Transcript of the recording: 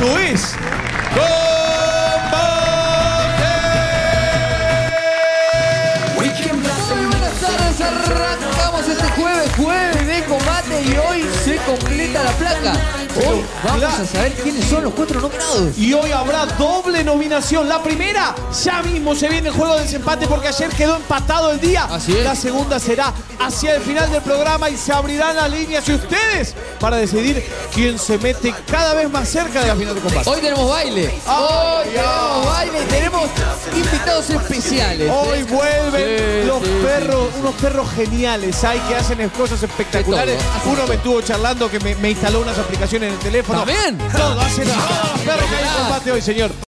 Esto es Buenas tardes, arrancamos este jueves de combate y hoy se completa la placa. Hoy vamos a saber quiénes son los 4 nominados. Y hoy habrá doble nominación. La primera, ya mismo se viene el juego de desempate porque ayer quedó empatado el día. Así es. La segunda será hacia el final del programa y se abrirán las líneas y ustedes para decidir quién se mete cada vez más cerca de la final de combate. Hoy tenemos baile. Hoy tenemos baile y tenemos invitados especiales. Hoy vuelven Sí, los sí, perros, unos perros geniales, hay que hacen cosas espectaculares. Uno me estuvo charlando que me instaló unas aplicaciones en el teléfono. ¿También? Todo, hacen todos los perros que hay en combate hoy, señor.